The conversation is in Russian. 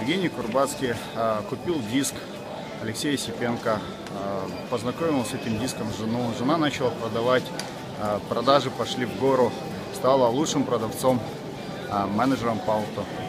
Евгений Курбацкий купил диск Алексея Сипенко, познакомил с этим диском жену. Жена начала продавать, продажи пошли в гору, стала лучшим продавцом, менеджером по авто.